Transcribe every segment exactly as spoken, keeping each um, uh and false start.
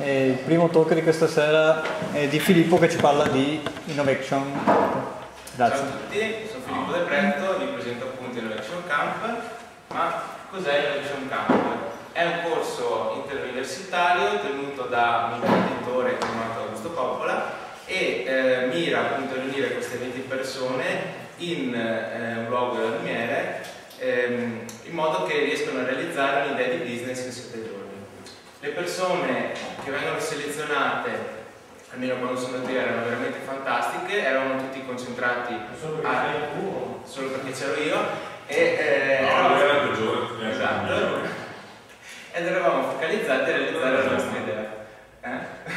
E il primo talk di questa sera è di Filippo che ci parla di Innovation. Grazie. Ciao a tutti, sono Filippo De Pretto, vi presento appunto Innovation Camp. Ma cos'è Innovation Camp? È un corso interuniversitario tenuto da un imprenditore chiamato Augusto Coppola e eh, mira appunto a riunire queste venti persone in eh, un luogo della Lumiere ehm, in modo che riescano a realizzare un'idea di business in sette giorni. Le persone che vengono selezionate, almeno quando sono qui, erano veramente fantastiche, erano tutti concentrati solo perché, a... solo perché c'ero io e eh, no, eravamo... era il peggiore, esatto, ed eravamo focalizzati a realizzare la nostra idea. Eh?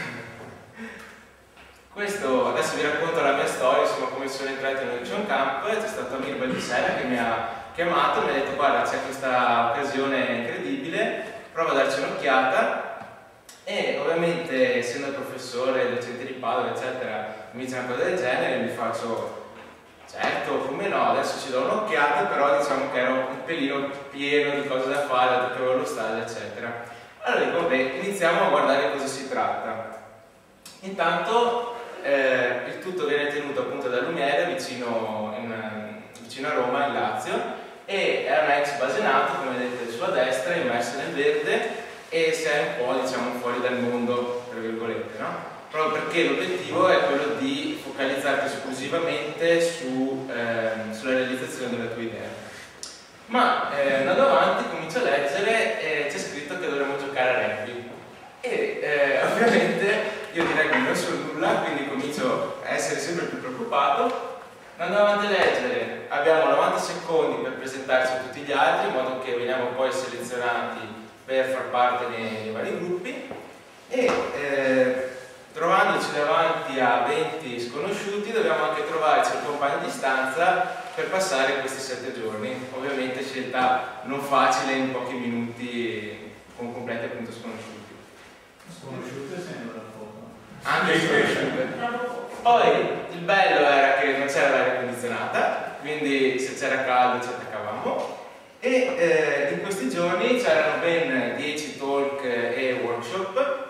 Questo, adesso vi racconto la mia storia, insomma, come sono entrato in Innovation Camp. C'è stato Amir Baldissera che mi ha chiamato e mi ha detto: guarda, c'è questa occasione incredibile, prova a darci un'occhiata. E ovviamente, essendo professore, docente di Padova, eccetera, mi dice una cosa del genere e mi faccio: certo, come no, adesso ci do un'occhiata, però diciamo che ero un pelino pieno di cose da fare, dato che avevo lo stage, eccetera. Allora dico: vabbè, iniziamo a guardare cosa si tratta. Intanto eh, il tutto viene tenuto appunto da Lumiere, vicino, in, vicino a Roma, in Lazio, e è una ex base NATO, come vedete sulla destra, immersa nel verde, e sei un po', diciamo, fuori dal mondo, tra virgolette, no? Proprio perché l'obiettivo è quello di focalizzarti esclusivamente su, eh, sulla realizzazione della tua idea. Ma eh, andando avanti comincio a leggere e c'è scritto che dovremmo giocare a rugby. E eh, ovviamente io di rugby non so nulla, quindi comincio a essere sempre più preoccupato. Andando avanti a leggere, abbiamo novanta secondi per presentarci a tutti gli altri, in modo che veniamo poi selezionati per far parte dei, dei vari gruppi. E eh, trovandoci davanti a venti sconosciuti, dobbiamo anche trovarci un compagno di stanza per passare questi sette giorni. Ovviamente scelta non facile in pochi minuti, con completi appunto sconosciuti. Sconosciute sembra la foto. Anche sconosciute. Poi il bello era che non c'era l'aria condizionata, quindi se c'era caldo ci attaccavamo. E eh, in questi giorni c'erano ben dieci talk e workshop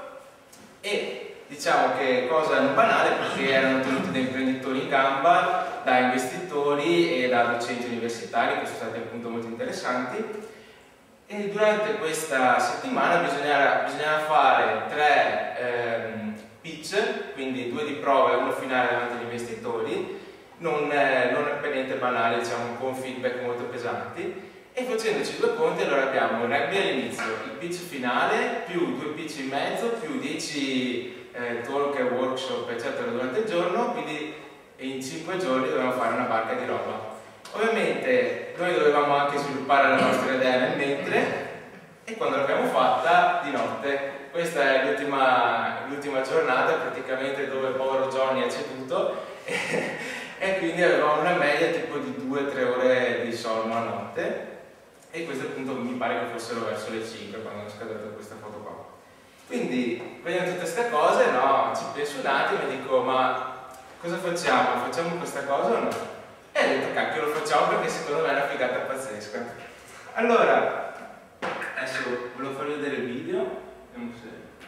e diciamo che cosa non banale, perché erano tenuti da imprenditori in gamba, da investitori e da docenti universitari, che sono stati appunto molto interessanti. E durante questa settimana bisognava, bisognava fare tre ehm, pitch, quindi due di prova e uno finale davanti agli investitori, non, eh, non per niente banali, diciamo, con feedback molto pesanti. E facendoci due conti, allora abbiamo il rugby all'inizio, il pitch finale, più due pitch in mezzo, più dieci eh, talk e workshop, eccetera, durante il giorno, quindi in cinque giorni dovevamo fare una barca di roba. Ovviamente noi dovevamo anche sviluppare la nostra idea nel mentre, e quando l'abbiamo fatta, di notte. Questa è l'ultima giornata praticamente, dove il povero Johnny ha ceduto e, e quindi avevamo una media tipo di due tre ore di sonno a notte, e questo appunto mi pare che fossero verso le cinque quando ho scattato questa foto qua. Quindi vedono tutte queste cose, no? Ci penso un attimo e dico: ma cosa facciamo? Facciamo questa cosa o no? E ho detto: cacchio, lo facciamo, perché secondo me è una figata pazzesca. Allora, adesso volevo farvi vedere il video, vediamo se,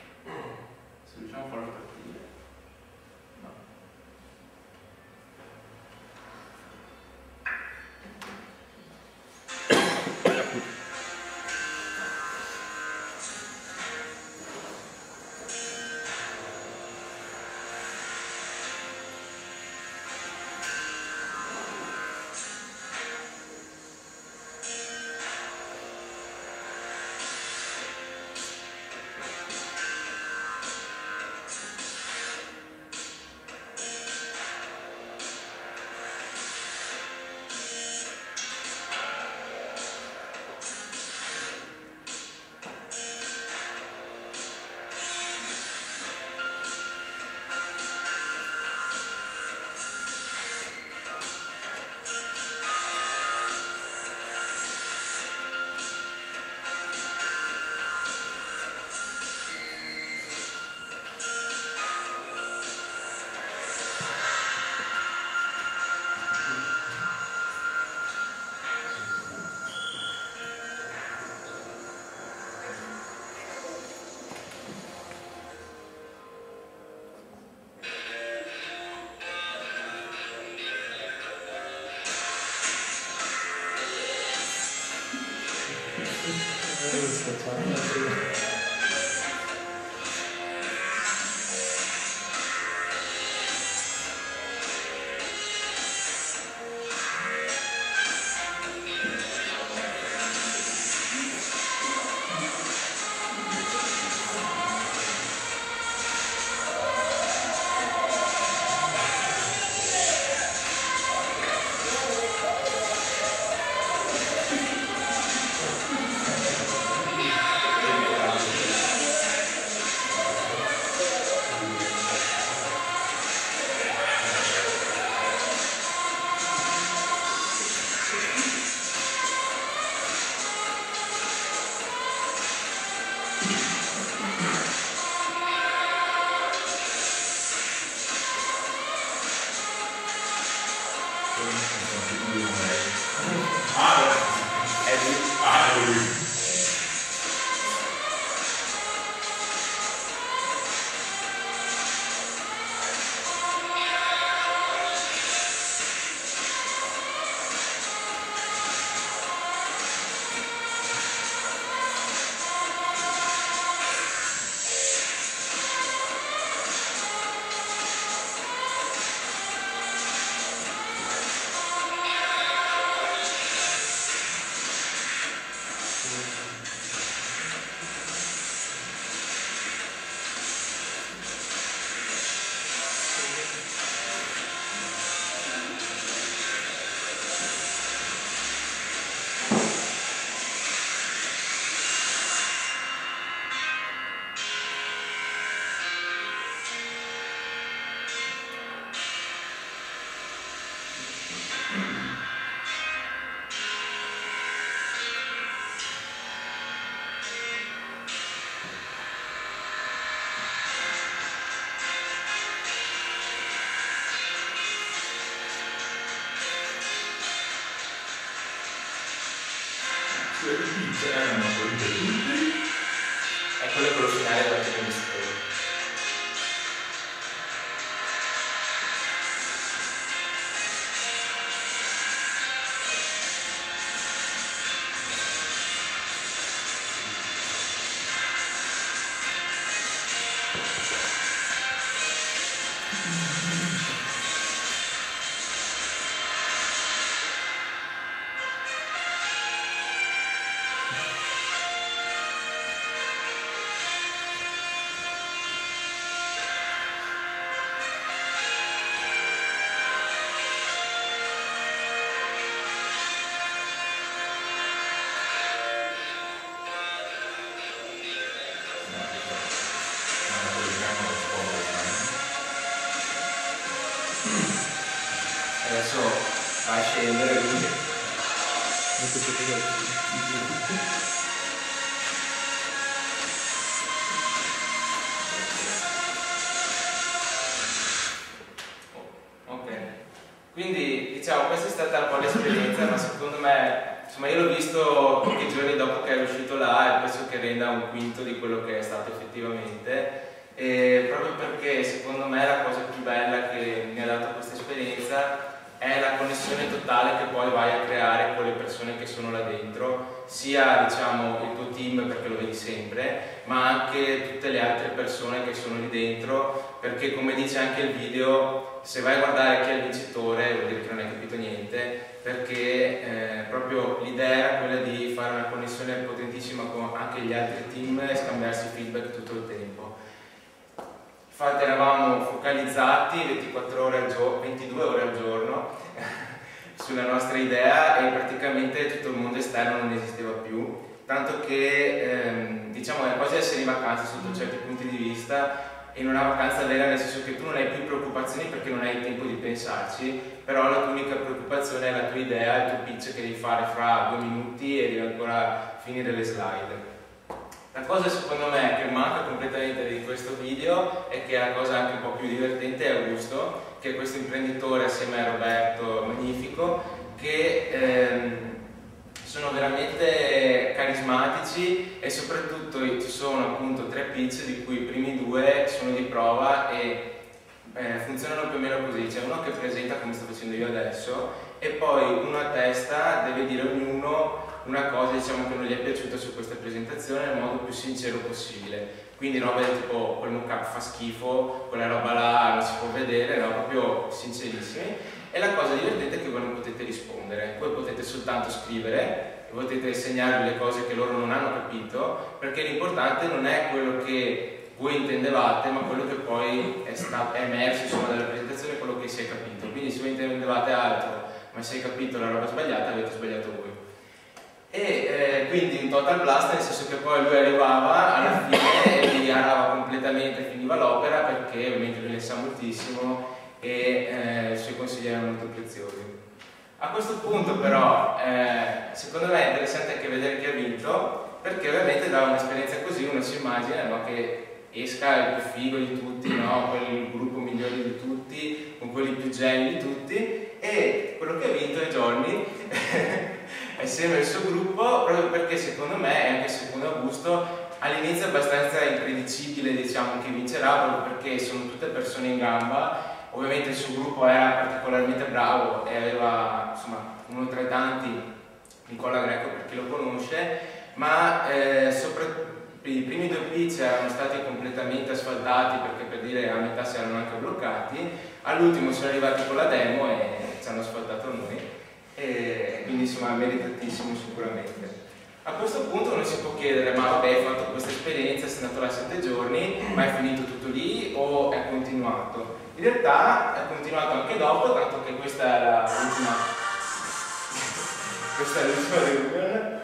se riusciamo a farlo partire. No. È quello che lo finale della tennis. Adesso va a scendere lui. Ok, quindi diciamo questa è stata un po' l'esperienza, ma secondo me, insomma, io l'ho visto pochi giorni dopo che è uscito là e penso che renda un quinto di quello che è stato effettivamente. E proprio perché secondo me la cosa più bella che mi ha dato questa esperienza è la connessione totale che poi vai a creare con le persone che sono là dentro, sia diciamo il tuo team perché lo vedi sempre, ma anche tutte le altre persone che sono lì dentro, perché come dice anche il video, se vai a guardare chi è il vincitore vuol dire che non hai capito niente, perché eh, proprio l'idea era quella di fare una connessione potentissima con anche gli altri team e scambiarsi feedback tutto il tempo. Infatti eravamo focalizzati ventiquattro ore al giorno, ventidue ore al giorno sulla nostra idea e praticamente tutto il mondo esterno non esisteva più, tanto che ehm, diciamo è quasi essere in vacanza sotto certi punti di vista, in una vacanza vera nel senso che tu non hai più preoccupazioni perché non hai il tempo di pensarci, però la tua unica preoccupazione è la tua idea, il tuo pitch che devi fare fra due minuti e devi ancora finire le slide. La cosa secondo me che manca completamente di questo video e che è la cosa anche un po' più divertente è Augusto, che è questo imprenditore assieme a Roberto magnifico, che ehm, sono veramente carismatici e soprattutto ci sono appunto tre pitch di cui i primi due sono di prova e eh, funzionano più o meno così. C'è uno che presenta come sto facendo io adesso e poi uno a testa deve dire ognuno una cosa diciamo che non gli è piaciuta su questa presentazione nel modo più sincero possibile. Quindi roba del tipo quel mock-up fa schifo, quella roba là non si può vedere, no? Proprio sincerissimi. E la cosa divertente è che voi non potete rispondere, voi potete soltanto scrivere e potete insegnarvi le cose che loro non hanno capito, perché l'importante non è quello che voi intendevate, ma quello che poi è, stato, è emerso insomma, dalla presentazione, quello che si è capito. Quindi se voi intendevate altro, ma si è capito la roba sbagliata, avete sbagliato voi. E eh, quindi un total blast, nel senso che poi lui arrivava alla fine e vi arava completamente, finiva l'opera, perché ovviamente lui ne sa moltissimo e eh, i suoi consigli erano molto preziosi. A questo punto però eh, secondo me è interessante anche vedere chi ha vinto, perché ovviamente da un'esperienza così uno si immagina, no, che esca il più figo di tutti, no, il gruppo migliore di tutti, con quelli più geni di tutti, e quello che ha vinto è Johnny è sempre il suo gruppo, proprio perché secondo me, e anche secondo Augusto, all'inizio è abbastanza impredicibile, diciamo, che vincerà, proprio perché sono tutte persone in gamba. Ovviamente il suo gruppo era particolarmente bravo e aveva, insomma, uno tra i tanti, Nicola Greco per chi lo conosce, ma eh, soprattutto i primi due pitch erano stati completamente asfaltati, perché per dire a metà si erano anche bloccati, all'ultimo sono arrivati con la demo e ci hanno asfaltato noi, e quindi insomma meritatissimo sicuramente. A questo punto uno si può chiedere, ma vabbè, hai fatto questa esperienza, sei andato là sette giorni, ma è finito tutto lì o è continuato? In realtà è continuato anche dopo, tanto che questa era l'ultima questa è l'ultima reunion,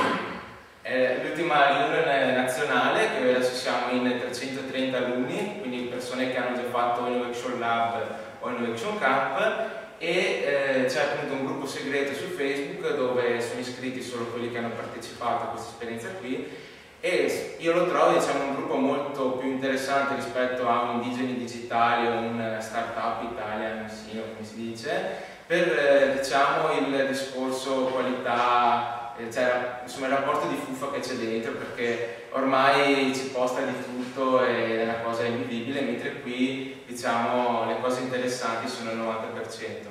è l'ultima reunion nazionale, che adesso siamo in trecentotrenta alunni, quindi persone che hanno già fatto Innovation Lab o Innovation Camp, e eh, c'è appunto un gruppo segreto su Facebook dove sono iscritti solo quelli che hanno partecipato a questa esperienza qui, e io lo trovo, diciamo, un gruppo molto più interessante rispetto a un Indigeni Digitali o un Startup Italian, sì, come si dice, per eh, diciamo, il discorso qualità, eh, cioè insomma il rapporto di fuffa che c'è dentro, perché ormai ci posta di tutto e è una cosa invivibile, mentre qui diciamo le cose interessanti sono il novanta per cento.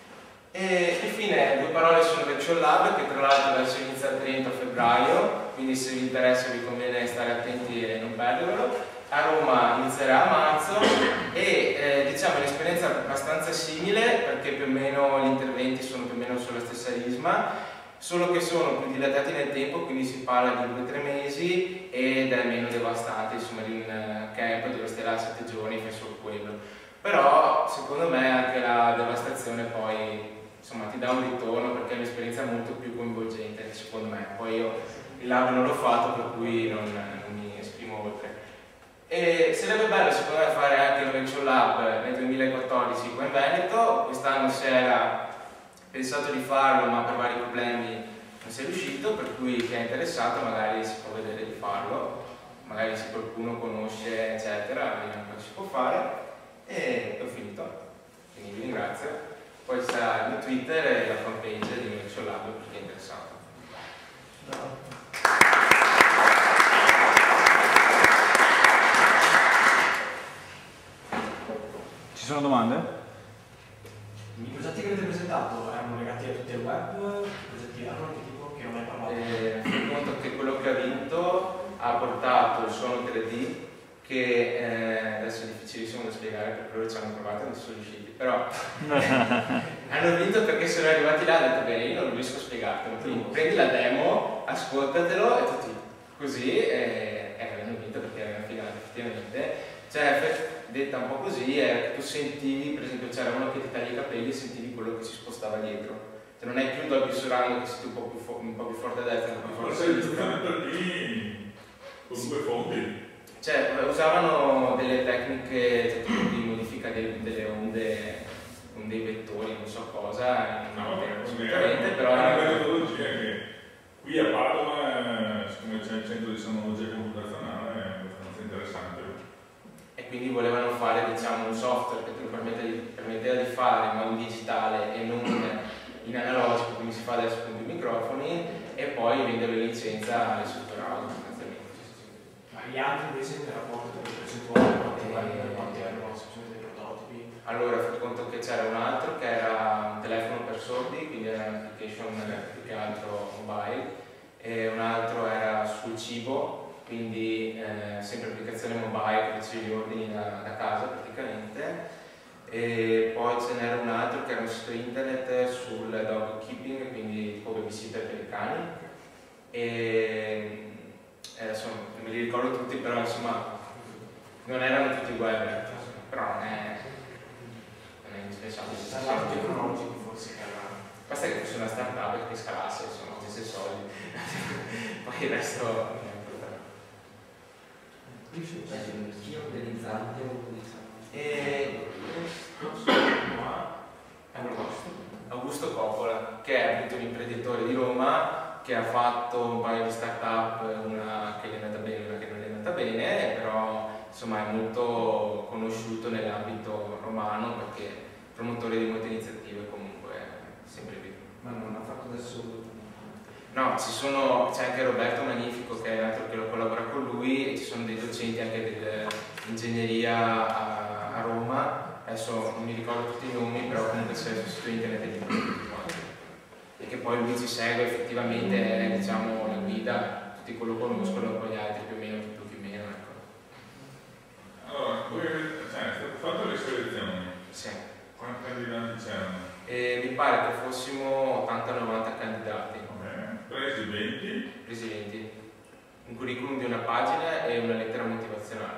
E infine due parole su Innovation Lab, che tra l'altro adesso inizia il trenta febbraio, quindi se vi interessa vi conviene stare attenti e non perdervelo. A Roma inizierà a marzo e eh, diciamo è un'esperienza abbastanza simile, perché più o meno gli interventi sono più o meno sulla stessa risma, solo che sono più dilatati nel tempo, quindi si parla di due o tre mesi ed è meno devastante, insomma in uh, camp dove stai là sette giorni e fai solo quello. Però secondo me anche la devastazione poi insomma ti dà un ritorno, perché è un'esperienza molto più coinvolgente secondo me. Poi io il lab non l'ho fatto, per cui non, non mi esprimo oltre. E sarebbe bello secondo me fare anche l'Innovation Lab nel duemilaquattordici qua in Veneto. Quest'anno si era pensato di farlo, ma per vari problemi non si è riuscito, per cui chi è interessato magari si può vedere di farlo, magari se qualcuno conosce eccetera, vediamo cosa si può fare. E ho finito, quindi vi ringrazio. Poi sarà il mio Twitter e la fanpage di Innovation Lab per chi è interessato. Ci sono domande? I progetti che avete presentato erano legati a tutti il web? Che progetti erano? Che tipo? Che non hai parlato? Eh, fai conto che quello che ha vinto ha portato il suono tre D, che eh, adesso è difficilissimo da spiegare perché loro ci hanno provato e non ci sono riusciti, però hanno vinto perché sono arrivati là e hanno detto beh, io non riesco a spiegartelo, quindi prendi la demo, ascoltatelo e tutti così, e eh, hanno vinto perché era una figata effettivamente. Cioè, detta un po' così, è che tu sentivi, per esempio c'era uno che ti taglia i capelli e sentivi quello che si spostava dietro. Cioè non è più il Dolby Surround che sei un po' più, un po' più forte a destra, un po' più forte a sinistra. Con due fonti. Cioè, usavano delle tecniche, cioè, tipo di modifica delle, delle onde, con dei vettori, non so cosa, No, assolutamente, però... È una metodologia che qui a Padova, siccome c'è il centro di tecnologia computazionale, è abbastanza interessante. E quindi volevano fare, diciamo, un software che te lo permette di, permetteva di fare in modo digitale e non in analogico, come si fa adesso con due microfoni, e poi vendere in licenza alle software house sostanzialmente. Ma gli altri invece nel rapporto delle percentuali, quanti, quanti erano dei prototipi? Allora, fai conto che c'era un altro che era un telefono per sordi, quindi era un'application più che altro mobile, mobile che facevi gli ordini da, da casa praticamente, e poi ce n'era un altro che era un sito internet sul dog keeping, quindi tipo babysitter per i cani, e adesso non me li ricordo tutti, però insomma non erano tutti web, però non è, non è indispensabile. L'altro tecnologico forse che era... Basta che fosse una startup che scalasse, insomma, avesse soldi, poi il resto non è importante. Chi è organizzante o E Augusto Coppola, che è appunto un imprenditore di Roma che ha fatto un paio di start-up, una che gli è andata bene e una che non gli è andata bene, però insomma è molto conosciuto nell'ambito romano perché è promotore di molte iniziative comunque sempre più. Ma non ha fatto adesso... No, ci sono, c'è anche Roberto Magnifico che è un altro che lo collabora con lui, e ci sono dei docenti anche dell'ingegneria a, a Roma, adesso non mi ricordo tutti i nomi, però comunque c'è sul sito internet di tutti quanti. E che poi lui ci segue effettivamente, è diciamo la guida, tutti quello conoscono, poi gli altri più o meno, più più meno, ecco. Allora, voi avete, cioè, state fatto le selezioni? Sì. Quanti candidati c'erano? E mi pare che fossimo ottanta novanta candidati. Presi venti. Presi venti. Un curriculum di una pagina e una lettera motivazionale.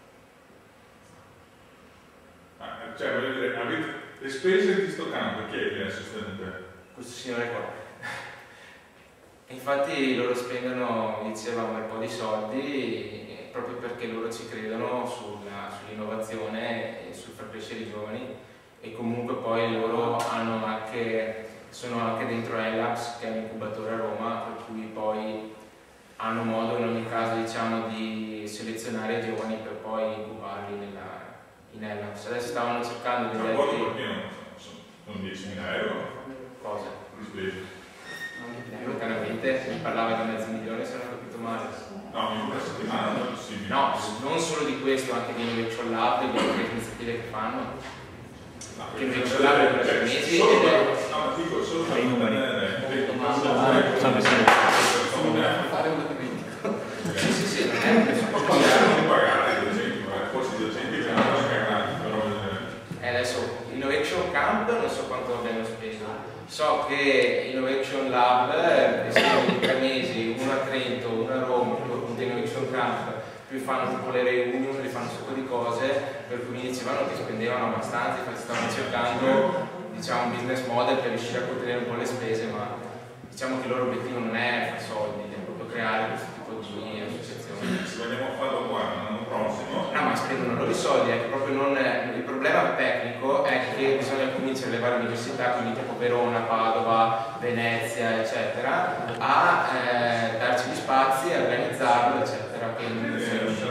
Ah, cioè, voglio dire, avete le spese di sto campo, chi è che le ha sostenute? Questo signore qua. Infatti loro spendono, diceva, un bel po' di soldi proprio perché loro ci credono sull'innovazione e sul far crescere i giovani, e comunque poi loro hanno anche, sono anche dentro Ellabs, che è un incubatore a Roma, per cui poi hanno modo in ogni caso, diciamo, di selezionare i giovani per poi incubarli nella, in Ellabs. Adesso stavano cercando di Ma vedere poi perché non sono diecimila euro? cosa? Di spese? Lontanamente si parlava di mezzo milione, se non ho capito male. No, in una settimana non è possibile. No, non solo di questo, anche di Innovation Lab, di tutte le iniziative che fanno. No, Che Innovation Lab è per tre mesi solo ed è... per, no, dico, solo per ottenere le fare un documento. Sì, sì, sì, non è un non pagare i docenti, ma forse i docenti che hanno cagati, però E adesso Innovation Camp non so quanto abbiano speso. So che Innovation Lab è in tre mesi, uno a Trento, uno a Roma, più appunto Innovation Camp, più fanno tipo le reunion, li fanno un sacco di cose, per cui mi dicevano che spendevano abbastanza, infatti stavano cercando, diciamo, un business model per riuscire a contenere un po' le spese, ma diciamo che il loro obiettivo non è fare soldi, è proprio creare questo tipo di associazioni. se vogliamo farlo qua l'anno prossimo. No, ma spendono loro i soldi, è che proprio non è, il problema tecnico è che bisogna cominciare le varie università, quindi tipo Verona, Padova, Venezia, eccetera, a eh, darci gli spazi, a organizzarlo, eccetera. Quindi non si riesce.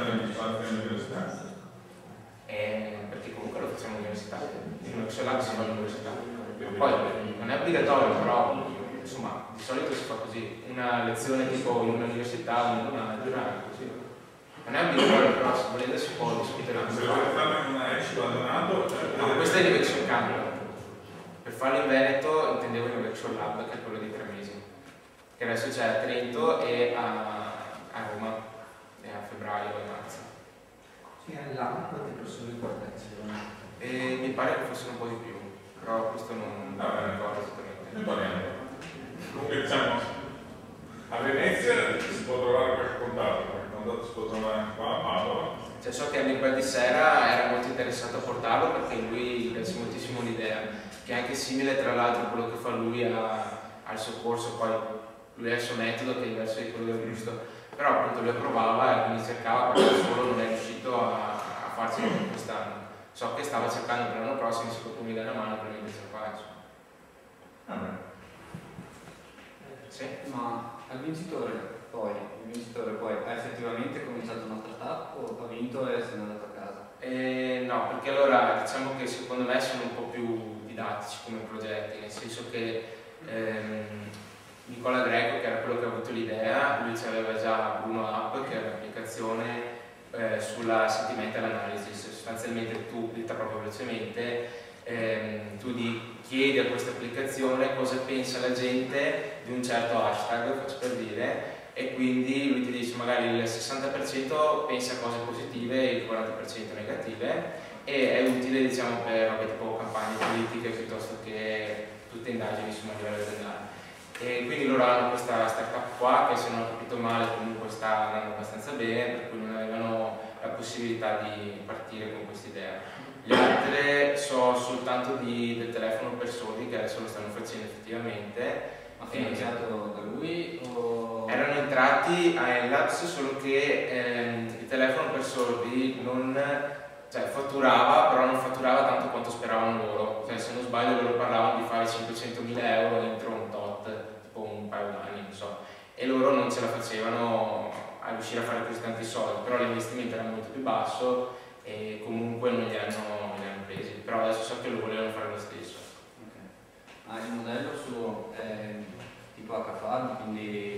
Eh, perché comunque lo facciamo all'università, in Lab si fa all'università. Poi non è obbligatorio, però insomma di solito si fa così, una lezione tipo in un'università, una in un'altra, così. Non è obbligatorio, però se volete si può discutere anche. Se volete farlo in una esci abbandonato, No, questo è l'Innovation Camp. Per farlo in Veneto intendevo Innovation Lab, che è quello di tre mesi, che adesso c'è a Trento e a, a Roma, e a febbraio e marzo. Sì, là quante persone guardazione? E mi pare che fossero un po' di più, però questo non, non Ah, ricordo esattamente. ne parliamo. Comunque diciamo, a Venezia si può trovare qualche contatto, qualche contatto si può trovare anche qua a Padova. Cioè, so che Amico di Sera era molto interessato a portarlo perché lui piace moltissimo l'idea, che è anche simile tra l'altro a quello che fa lui a, al suo corso, poi lui ha il suo metodo che è diverso di quello del Augusto, però appunto lui provava e quindi cercava, però solo non è riuscito a, a farsi per quest'anno. So che stava cercando per l'anno prossimo, se qualcuno mi dà una mano per mettersi qua, insomma. Ah, Sì. Ma al vincitore poi, il vincitore poi ha effettivamente cominciato una startup o ha vinto e se n'è andato a casa? Eh, no, perché allora diciamo che secondo me sono un po' più didattici come progetti, nel senso che ehm, Nicola Greco, che era quello che ha avuto l'idea, lui aveva già Bruno App, che è un'applicazione eh, sulla sentimental analysis. Sostanzialmente tu, detta proprio velocemente, ehm, tu di, chiedi a questa applicazione cosa pensa la gente di un certo hashtag, faccio per dire, e quindi lui ti dice magari il sessanta per cento pensa a cose positive e il quaranta per cento negative, e è utile diciamo per vabbè, tipo campagne politiche piuttosto che tutte indagini insomma, a livello aziendale. E quindi loro hanno questa startup qua che, se non ho capito male, comunque sta andando abbastanza bene, per cui non avevano la possibilità di partire con questa idea. Le altre so soltanto di, del telefono per sordi, che adesso lo stanno facendo effettivamente. Ma finanziato da lui o... Erano entrati a Enlabs, solo che ehm, il telefono per sordi non, cioè, fatturava, però non fatturava tanto quanto speravano loro. Cioè, se non sbaglio loro parlavano di fare cinquecentomila euro entro un tot, tipo un paio d'anni, non so. E loro non ce la facevano a riuscire a fare così tanti soldi, però l'investimento era molto più basso e comunque non li hanno, non li hanno presi. Però adesso so che lo volevano fare lo stesso. Ah, il modello suo è tipo H F A, quindi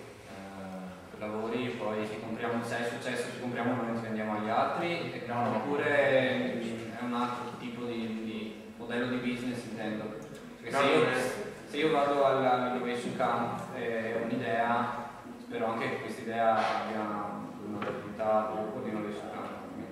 eh, lavori, poi se compriamo, se è successo, ci compriamo noi ci vendiamo agli altri, no, no. Oppure è un altro tipo di, di modello di business, intendo. Perché No, se, io, è... se io vado all'Innovation Camp e ho un'idea, spero anche che questa idea abbia un'attività dopo di Innovation Camp.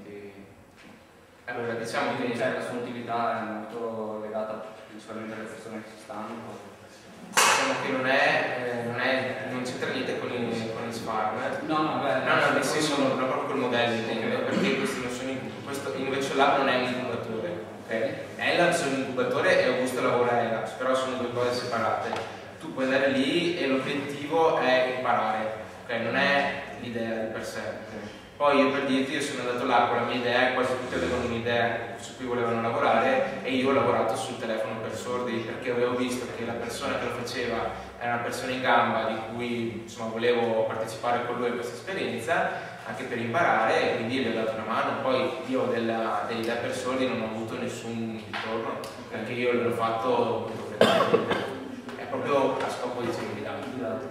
Allora, diciamo che cioè, la sua utilità è molto legata principalmente alle persone che ci stanno. Diciamo che non è, eh, non, è, non c'entra niente con il, con il Sfarm. No, no, beh, no, no, nel senso non, non proprio col modello, intendo, perché questi non sono in, questo Innovation Lab non è un incubatore, ok? Enlabs è un incubatore e Augusto lavora a Enlabs, però sono due cose separate. Tu puoi andare lì e l'obiettivo è imparare, ok? Non è l'idea di per sé. Poi io, per dirti, io sono andato là con la mia idea, quasi tutti avevano un'idea su cui volevano lavorare, e io ho lavorato sul telefono per sordi perché avevo visto che la persona che lo faceva era una persona in gamba di cui insomma volevo partecipare con lui a questa esperienza anche per imparare, e quindi gli ho dato una mano. Poi io della, dell'idea per sordi non ho avuto nessun ritorno perché io l'ho fatto completamente, è proprio a scopo di civiltà.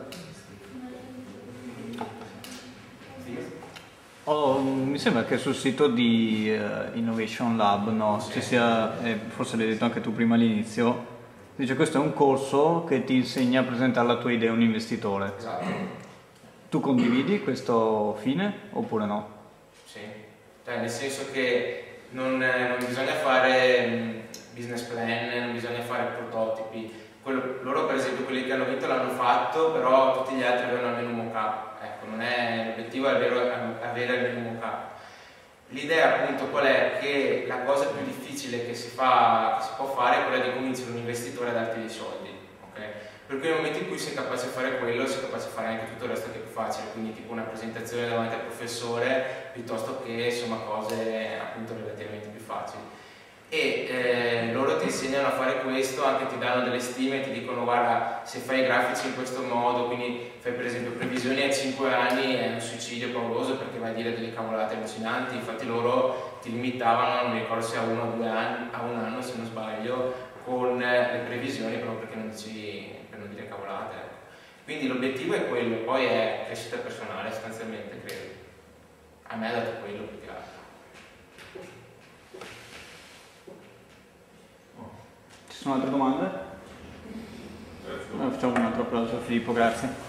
Oh, mi sembra che sul sito di uh, Innovation Lab, no, ci sia, eh, forse l'hai detto anche tu prima all'inizio, dice questo è un corso che ti insegna a presentare la tua idea a un investitore. Esatto. Tu condividi questo fine oppure no? Sì, cioè, nel senso che non, non bisogna fare business plan, non bisogna fare prototipi. Quello, loro per esempio quelli che hanno vinto l'hanno fatto, però tutti gli altri avevano almeno un mock-up. Ecco, non è, l'obiettivo è avere, avere almeno un mock-up. L'idea appunto qual è? Che la cosa più difficile che si, fa, che si può fare è quella di convincere un investitore a darti dei soldi. Okay? Per cui nel momento in cui sei capace di fare quello, sei capace di fare anche tutto il resto che è più facile, quindi tipo una presentazione davanti al professore, piuttosto che insomma cose appunto relativamente più facili. E eh, loro ti insegnano a fare questo, anche ti danno delle stime, ti dicono guarda, se fai i grafici in questo modo, quindi fai per esempio previsioni a cinque anni, è un suicidio pauroso perché vai a dire delle cavolate allucinanti. Infatti loro ti limitavano, non mi ricordo se a uno o due anni, a un anno se non sbaglio, con le previsioni, proprio perché non dici, per non dire cavolate. Quindi l'obiettivo è quello, poi è crescita personale sostanzialmente, credo. A me ha dato quello più che altro. Ci sono altre domande? Certo. Allora, facciamo un altro applauso a Filippo, grazie.